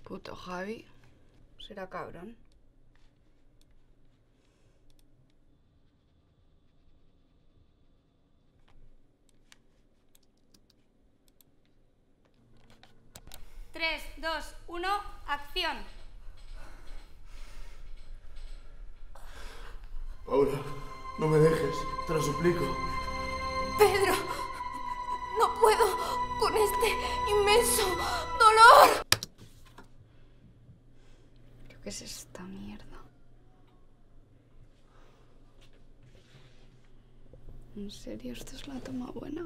Puto Javi. Será cabrón. Tres, dos, uno, acción. Paula, no me dejes, te lo suplico. Pedro, no puedo con este inmenso dolor. ¿Pero qué es esta mierda? ¿En serio esto es la toma buena?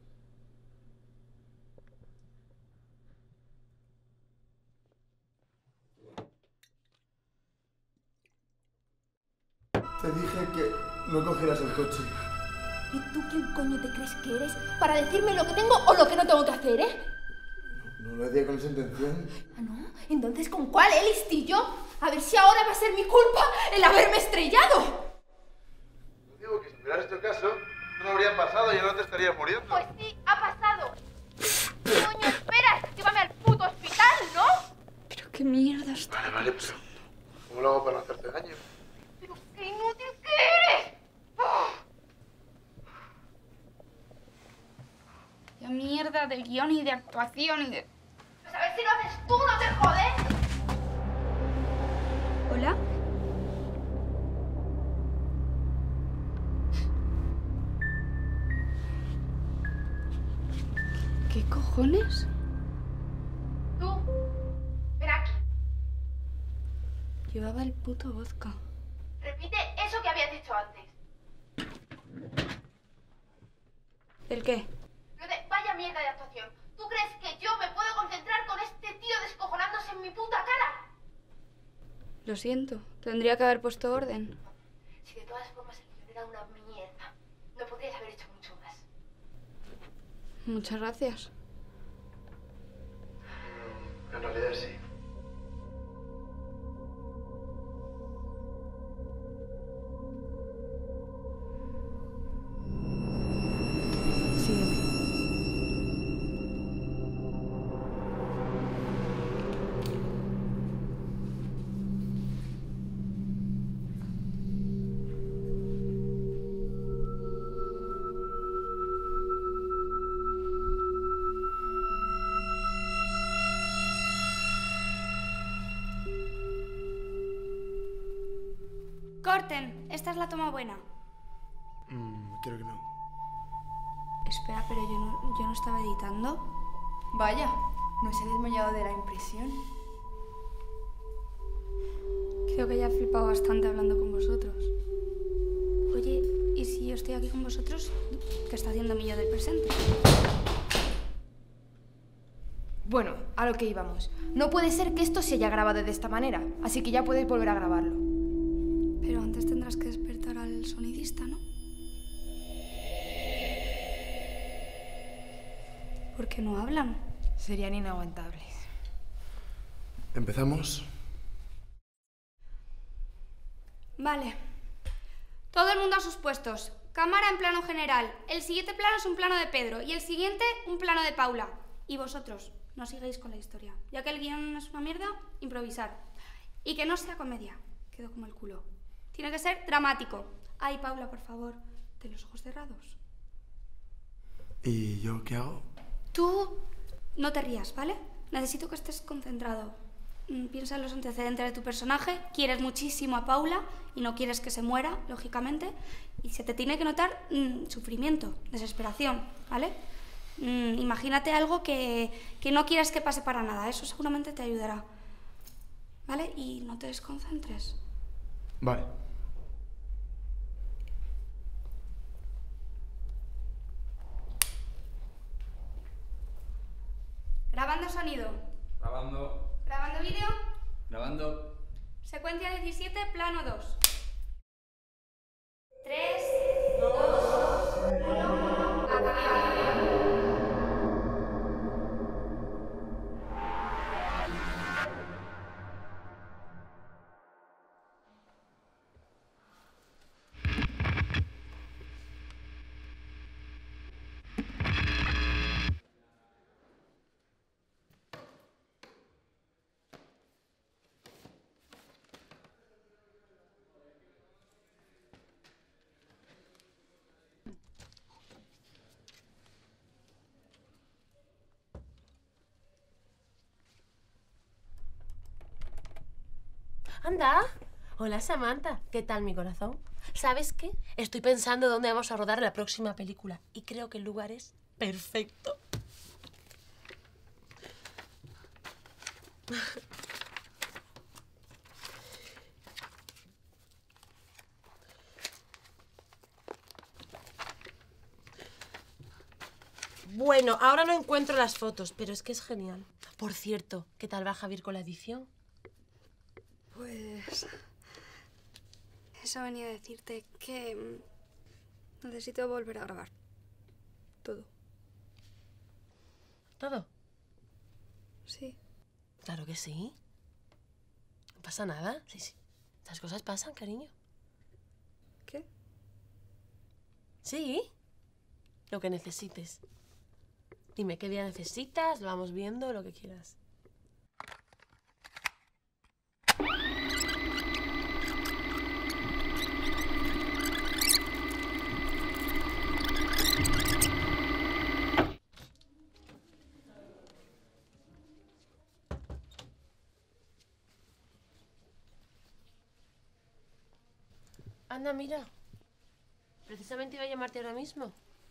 Te dije que no cogieras el coche. ¿Y tú quién coño te crees que eres para decirme lo que tengo o lo que no tengo que hacer, No lo hacía con esa intención. ¿Ah, no? Entonces, ¿con cuál, listillo? A ver si ahora va a ser mi culpa el haberme estrellado. Digo que si hubieras hecho caso, no habría pasado y ya no te estarías muriendo. Pues sí, ha pasado. Coño, espera, llévame al puto hospital, ¿no? ¿Pero qué mierda está? Vale, pero ¿cómo lo hago para no hacerte daño? Pero qué inútil que eres. Ya mierda de guión y de actuación y de... Pues a ver si lo haces tú, no te jodes. ¿Hola? ¿Qué cojones? Tú, ven aquí. Llevaba el puto vodka. Repite eso que habías dicho antes. ¿El qué? Lo de vaya mierda de actuación. ¿Tú crees que yo me puedo concentrar con este tío descojonándose en mi puta cara? Lo siento, tendría que haber puesto orden. Si de todas formas el guión era una mierda, no podrías haber hecho mucho más. Muchas gracias. En realidad sí. Sígueme. Corten, esta es la toma buena. Creo que no. Espera, pero yo no estaba editando. Vaya, no se ha desmayado de la impresión. Creo que ya he flipado bastante hablando con vosotros. Oye, ¿y si yo estoy aquí con vosotros? ¿Qué está haciendo mi yo del presente? Bueno, a lo que íbamos. No puede ser que esto se haya grabado de esta manera, así que ya puedes volver a grabarlo. Pero antes tendrás que despertar al sonidista, ¿no? ¿Por qué no hablan? Serían inaguantables. ¿Empezamos? Vale. Todo el mundo a sus puestos. Cámara en plano general. El siguiente plano es un plano de Pedro y el siguiente un plano de Paula. Y vosotros, no sigáis con la historia. Ya que el guión es una mierda, improvisar. Y que no sea comedia. Quedó como el culo. Tiene que ser dramático. Ay, Paula, por favor, ten los ojos cerrados. ¿Y yo qué hago? Tú no te rías, ¿vale? Necesito que estés concentrado. Piensa en los antecedentes de tu personaje. Quieres muchísimo a Paula y no quieres que se muera, lógicamente. Y se te tiene que notar sufrimiento, desesperación, ¿vale? Imagínate algo que no quieres que pase para nada. Eso seguramente te ayudará. ¿Vale? Y no te desconcentres. Vale. Grabando sonido. Grabando. Grabando vídeo. Grabando. Secuencia 17, plano 2. 3, 2, 1, acción. Anda. Hola, Samantha. ¿Qué tal, mi corazón? ¿Sabes qué? Estoy pensando dónde vamos a rodar la próxima película y creo que el lugar es perfecto. Bueno, ahora no encuentro las fotos, pero es que es genial. Por cierto, ¿qué tal va Javier con la edición? Pues... eso venía a decirte que... necesito volver a grabar. Todo. ¿Todo? Sí. Claro que sí. No pasa nada. Sí, sí. Estas cosas pasan, cariño. ¿Qué? Sí. Lo que necesites. Dime qué día necesitas, lo vamos viendo, lo que quieras. Anda, mira. Precisamente iba a llamarte ahora mismo.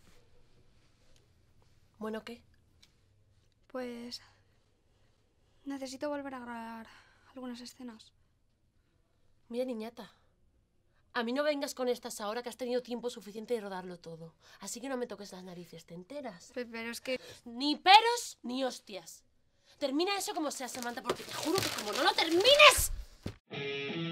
Bueno, ¿qué? Pues... necesito volver a grabar algunas escenas. Mira, niñata. A mí no vengas con estas ahora que has tenido tiempo suficiente de rodarlo todo. Así que no me toques las narices, ¿te enteras? Pero es que... Ni peros ni hostias. Termina eso como sea, Samantha, porque te juro que como no lo termines...